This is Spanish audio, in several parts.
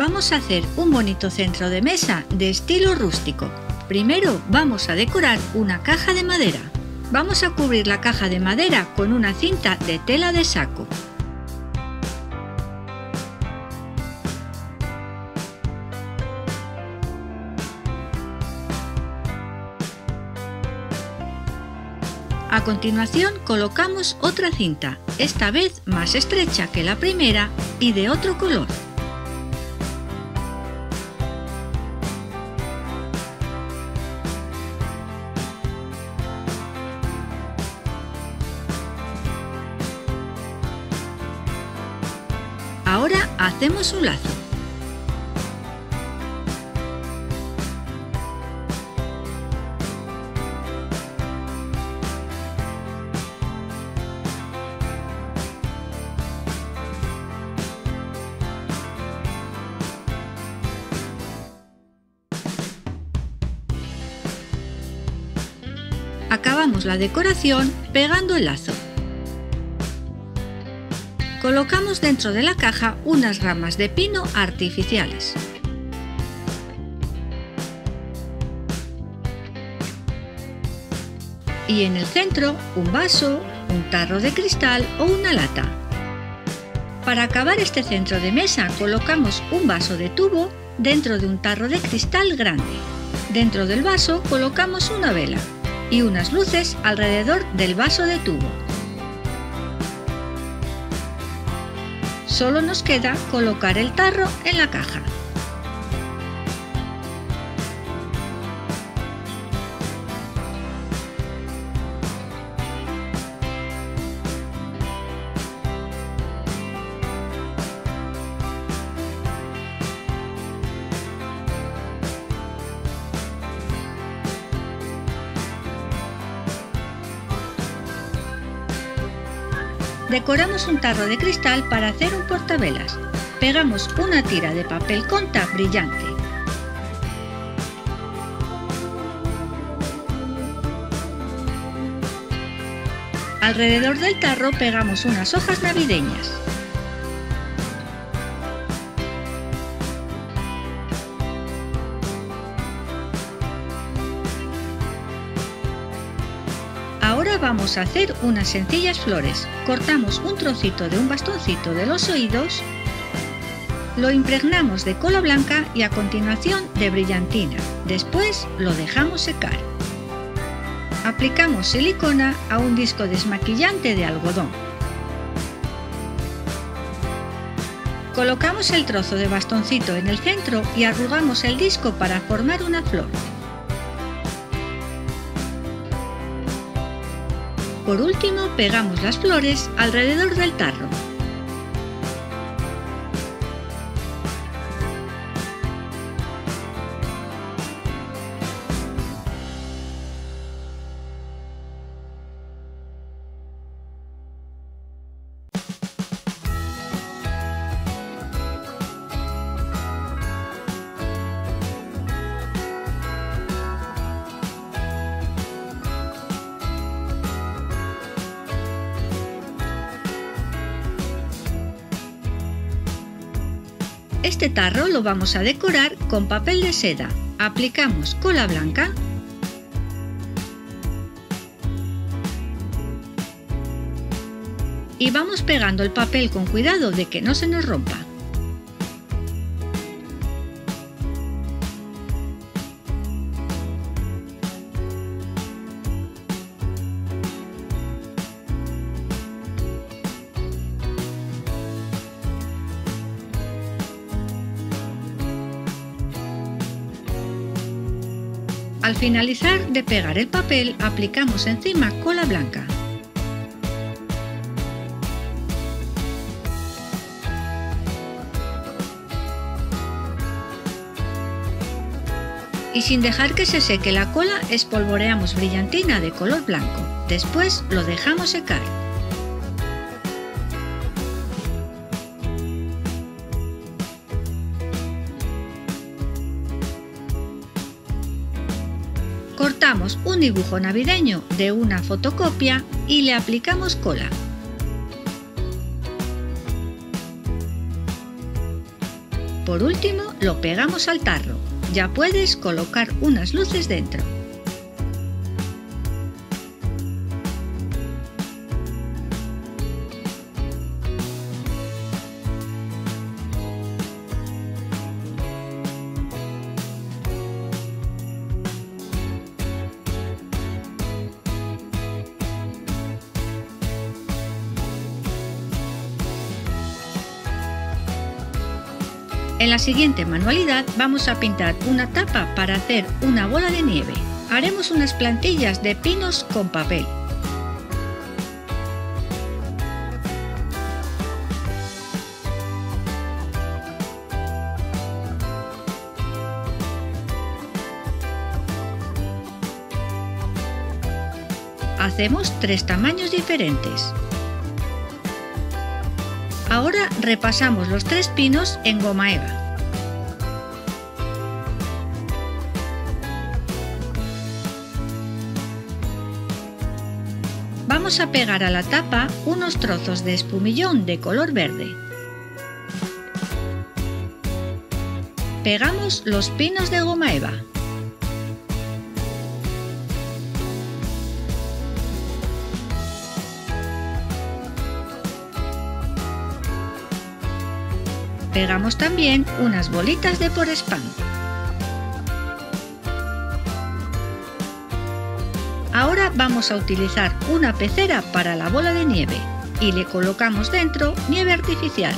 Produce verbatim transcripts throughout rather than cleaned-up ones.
Vamos a hacer un bonito centro de mesa de estilo rústico. Primero vamos a decorar una caja de madera. Vamos a cubrir la caja de madera con una cinta de tela de saco. A continuación colocamos otra cinta, esta vez más estrecha que la primera y de otro color. Ahora hacemos un lazo. Acabamos la decoración pegando el lazo. Colocamos dentro de la caja unas ramas de pino artificiales. Y en el centro un vaso, un tarro de cristal o una lata. Para acabar este centro de mesa colocamos un vaso de tubo dentro de un tarro de cristal grande. Dentro del vaso colocamos una vela y unas luces alrededor del vaso de tubo. Solo nos queda colocar el tarro en la caja. Decoramos un tarro de cristal para hacer un portavelas. Pegamos una tira de papel conta brillante. Alrededor del tarro pegamos unas hojas navideñas. Ahora vamos a hacer unas sencillas flores. Cortamos un trocito de un bastoncito de los oídos, lo impregnamos de cola blanca y a continuación de brillantina. Después lo dejamos secar. Aplicamos silicona a un disco desmaquillante de algodón. Colocamos el trozo de bastoncito en el centro y arrugamos el disco para formar una flor. Por último, pegamos las flores alrededor del tarro. Este tarro lo vamos a decorar con papel de seda. Aplicamos cola blanca y vamos pegando el papel con cuidado de que no se nos rompa. Al finalizar de pegar el papel, aplicamos encima cola blanca. Y sin dejar que se seque la cola, espolvoreamos brillantina de color blanco. Después lo dejamos secar. Cortamos un dibujo navideño de una fotocopia y le aplicamos cola. Por último, lo pegamos al tarro. Ya puedes colocar unas luces dentro. En la siguiente manualidad vamos a pintar una tapa para hacer una bola de nieve. Haremos unas plantillas de pinos con papel. Hacemos tres tamaños diferentes. Ahora repasamos los tres pinos en goma eva. Vamos a pegar a la tapa unos trozos de espumillón de color verde. Pegamos los pinos de goma eva. Pegamos también unas bolitas de Porespán. Ahora vamos a utilizar una pecera para la bola de nieve y le colocamos dentro nieve artificial.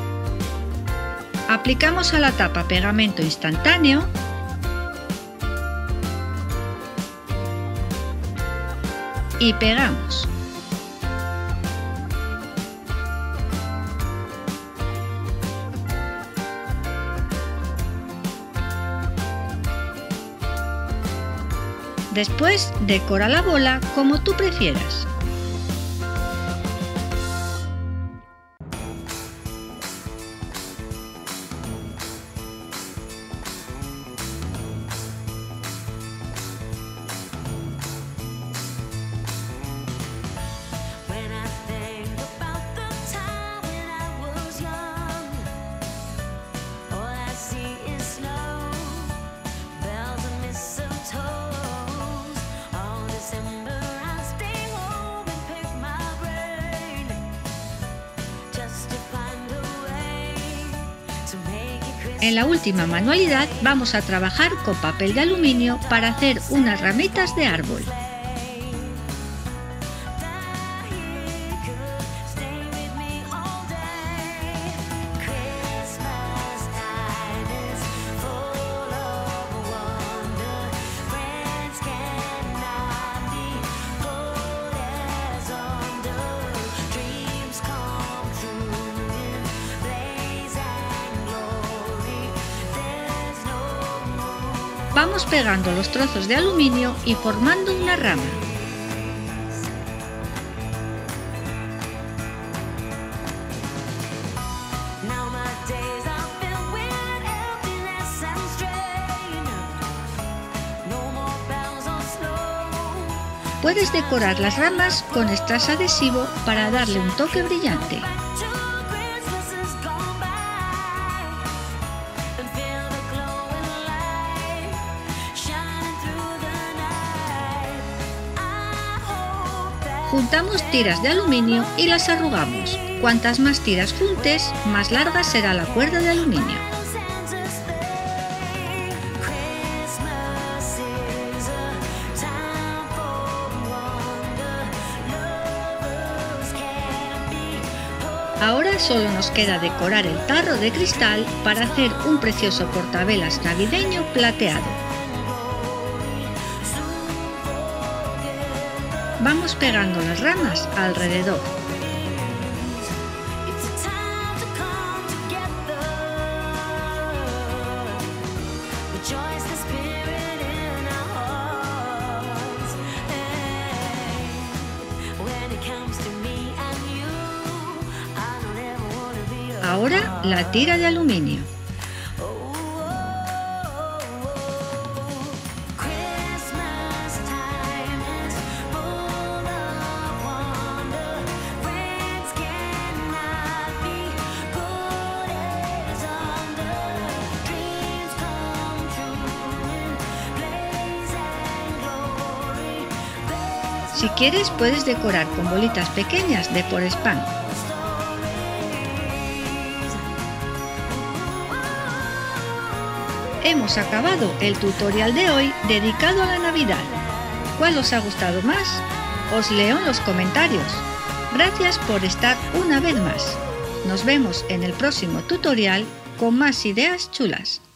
Aplicamos a la tapa pegamento instantáneo y pegamos. Después decora la bola como tú prefieras. En la última manualidad vamos a trabajar con papel de aluminio para hacer unas ramitas de árbol. Vamos pegando los trozos de aluminio y formando una rama. Puedes decorar las ramas con strass adhesivo para darle un toque brillante. Juntamos tiras de aluminio y las arrugamos. Cuantas más tiras juntes, más larga será la cuerda de aluminio. Ahora solo nos queda decorar el tarro de cristal para hacer un precioso portavelas navideño plateado. Vamos pegando las ramas alrededor. Ahora la tira de aluminio. Si quieres puedes decorar con bolitas pequeñas de Porespán. Hemos acabado el tutorial de hoy dedicado a la Navidad. ¿Cuál os ha gustado más? Os leo en los comentarios. Gracias por estar una vez más. Nos vemos en el próximo tutorial con más ideas chulas.